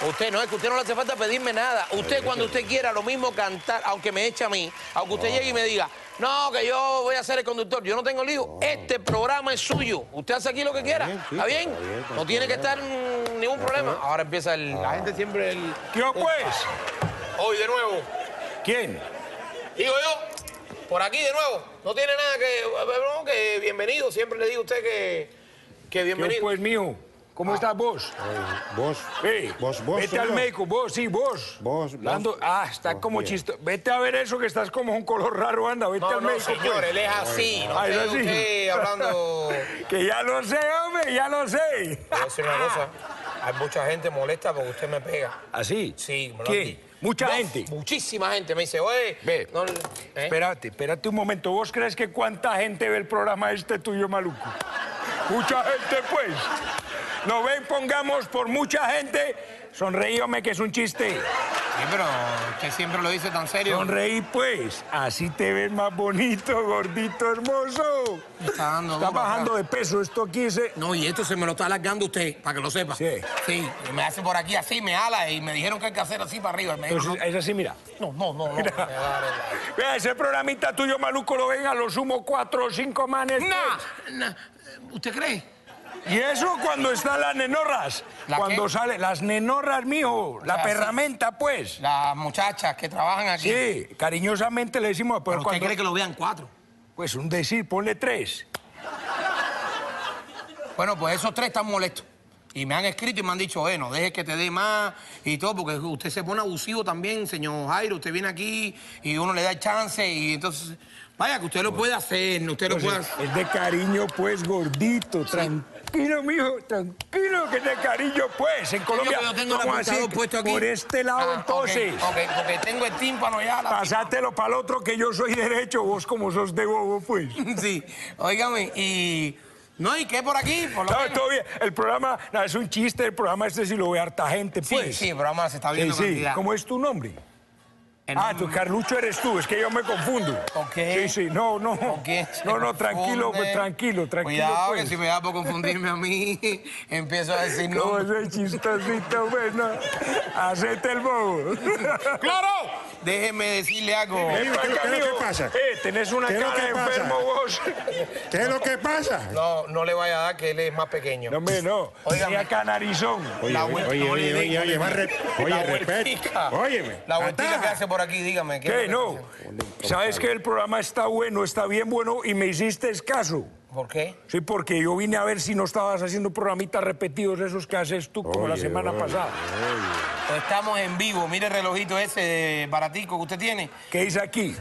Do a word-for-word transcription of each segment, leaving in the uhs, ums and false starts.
Usted no, es que usted no le hace falta pedirme nada. Usted cuando usted quiera lo mismo cantar, aunque me eche a mí, aunque usted llegue y me diga, no, que yo voy a ser el conductor, yo no tengo lío, este programa es suyo. Usted hace aquí lo que quiera, ¿está bien? No tiene que estar mmm, ningún problema. Ahora empieza el, la gente siempre el... ¿Qué pues? Hoy de nuevo. ¿Quién? Digo yo, por aquí de nuevo. No tiene nada que... No, que bienvenido, siempre le digo a usted que, que bienvenido. ¿Qué pues, mijo? ¿Cómo ah. estás vos? Ay, vos. Sí. Vos, vos. Vete al vos. médico, vos, sí, vos. Vos, Dando... vos. Ah, está vos, como bien. chistoso. Vete a ver eso que estás como un color raro, anda. Vete no, al no, médico, señor, pues. él es así. No ah, sé es así. usted hablando... Que ya lo sé, hombre, ya lo sé. Voy a decir una cosa. Hay mucha gente molesta porque usted me pega. ¿Así? Sí. Me ¿Quién? Mucha no, gente. Muchísima gente. Me dice, oye... Ve, no, ¿eh? espérate, espérate un momento. ¿Vos crees que cuánta gente ve el programa este tuyo, maluco? Mucha gente, pues. No ven, pongamos por mucha gente. Sonreíame, que es un chiste. Sí, pero usted siempre lo dice tan serio. Sonreí, pues. Así te ves más bonito, gordito, hermoso. Me está dando Está duro, bajando acá. de peso. Esto aquí se... No, y esto se me lo está alargando usted, para que lo sepa. Sí. Sí, y me hace por aquí así, me ala, y me dijeron que hay que hacer así para arriba. Me dijo, Entonces, es así, mira. no, no, no, no. Mira. Me va a dar el- Vea, ese programita tuyo, maluco, lo ven a lo sumo cuatro o cinco manes. Nah, pues. nah. ¿Usted cree? Y eso cuando están las nenorras. ¿La cuando qué? sale las nenorras, mijo. La sea, perramenta, pues. Las muchachas que trabajan aquí. Sí, cariñosamente le decimos... Pero ¿Pero usted cuando... cree que lo vean cuatro? Pues un decir, ponle tres. Bueno, pues esos tres están molestos. Y me han escrito y me han dicho, bueno, deje que te dé más y todo, porque usted se pone abusivo también, señor Jairo. Usted viene aquí y uno le da el chance y entonces... Vaya, que usted lo puede hacer, usted lo Pues puede es, hacer. es de cariño, pues, gordito. Tranquilo, mijo, tranquilo, que es de cariño, pues. En Colombia, Yo tengo el ¿cómo apuntador así? puesto aquí. Por este lado, Ah, entonces. Ok, ok, porque tengo el tímpano ya. La... Pasátelo para el otro, que yo soy derecho, vos como sos de bobo, pues. Sí, óigame, y... No, ¿y qué por aquí? Por lo No, menos. todo bien. El programa, no, es un chiste, el programa este sí lo ve harta gente, Sí, pues. sí, el programa se está Sí, viendo sí. cantidad. ¿Cómo es tu nombre? El Ah, nombre- tu Carlucho eres tú, es que yo me confundo. Ok. Sí, sí, no, no. ¿Por qué se No, no, tranquilo, confunde? pues, tranquilo, tranquilo, Cuidado, pues. que si me da por confundirme a mí, empiezo a decir ¿Cómo no. es el chistosito, bueno? Hacete el bobo. ¡Claro! Déjeme decirle algo. Ven ¿Qué- pa' qué- acá, qué es lo mijo. que pasa? Eh, tenés una ¿Qué es lo cara que de pasa? enfermo vos. ¿Qué es lo que pasa? No, no le vaya a dar que él es más pequeño. No, hombre, no. Óigame. Tenía canarizón. Oye, La oye, vuelta, oye, no le oye, dé, oye, no oye, le más dé. re- La oye, vueltica. respeto. Óyeme. La vueltica Ataja. que hace por aquí, dígame. ¿Qué, ¿Qué? es lo que No. está haciendo? Sabes que el programa está bueno, está bien bueno y me hiciste caso. ¿Por qué? Sí, porque yo vine a ver si no estabas haciendo programitas repetidos esos que haces tú como la Oye, semana oye, pasada. Pues estamos en vivo. Mire el relojito ese baratico que usted tiene. ¿Qué dice aquí?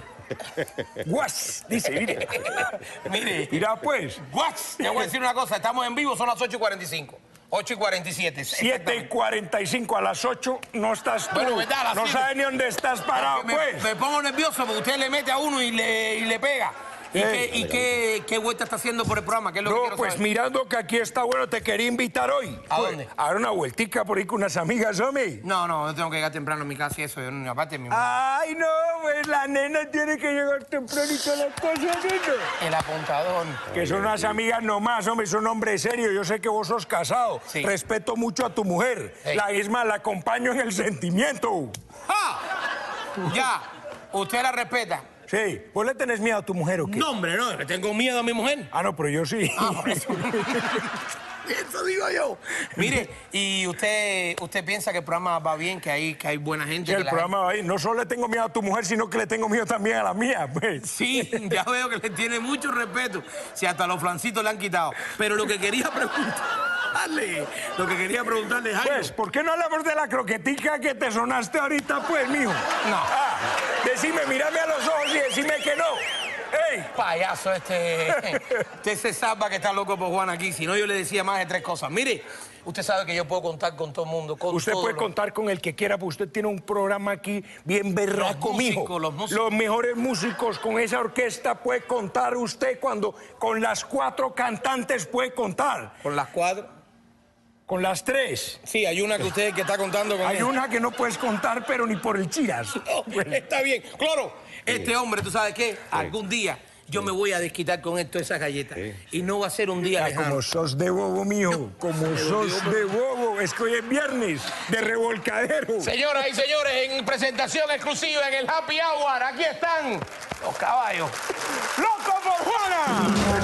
Guas, dice, mire. Mire. Mira pues, What? Te voy a decir una cosa. Estamos en vivo, son las ocho y cuarenta y cinco. ocho y cuarenta y siete. siete y cuarenta y cinco a las ocho no estás tú. Bueno, ¿verdad? A las No siete. sabes ni dónde estás parado, me, pues. me pongo nervioso porque usted le mete a uno y le, y le pega. ¿Y, Ey. qué, y qué, qué vuelta está haciendo por el programa? ¿Qué es lo que No, quiero pues saber? mirando que aquí está bueno, te quería invitar hoy. ¿A Pues, dónde? a dar una vueltica por ahí con unas amigas, hombre. No, no, yo tengo que llegar temprano a mi casa y eso. Yo, no- aparte, mi Ay, no, pues la nena tiene que llegar temprano y todas las cosas, nena. el apuntador. Que son unas amigas nomás, hombre, son hombres serios. Yo sé que vos sos casado. Sí. Respeto mucho a tu mujer. Ey. La misma la acompaño en el sentimiento. ¡Ah! Ya, usted la respeta. Sí. ¿Vos le tenés miedo a tu mujer o qué? No, hombre, no, le tengo miedo a mi mujer. Ah, no, pero yo sí. Ah, por eso. Eso digo yo. Mire, ¿y usted usted piensa que el programa va bien, que hay, que hay buena gente? Que que el la programa va ahí. No solo le tengo miedo a tu mujer, sino que le tengo miedo también a la mía, pues. Sí, ya veo que le tiene mucho respeto. Si hasta los flancitos le han quitado. Pero lo que quería preguntarle, lo que quería preguntarle, Jairo. Pues, ¿por qué no hablamos de la croquetica que te sonaste ahorita, pues, mijo? No. Ah, decime, mírame a los ojos y decime que no. ¡Ey! Payaso este. Usted se salva que está loco por Juan aquí. Si no, yo le decía más de tres cosas. Mire, usted sabe que yo puedo contar con todo el mundo. Con Usted todo puede lo- contar con el que quiera, porque usted tiene un programa aquí bien berraco, Los mijo. músicos, los músicos. Los mejores músicos con esa orquesta puede contar usted cuando con las cuatro cantantes puede contar. Con las cuatro. Con las tres. Sí, hay una que usted que está contando con Hay él. una que no puedes contar, pero ni por el chiras. No, está bien. Claro, este hombre, ¿tú sabes qué? Algún día Yo me voy a desquitar con esto, esas galletas. Sí. Y no va a ser un día Ah, lejano. como sos de bobo, mijo. Como sos de bobo. Es que hoy es viernes de revolcadero. Señoras y señores, en presentación exclusiva en el Happy Hour, aquí están los caballos. ¡Loco por Juana!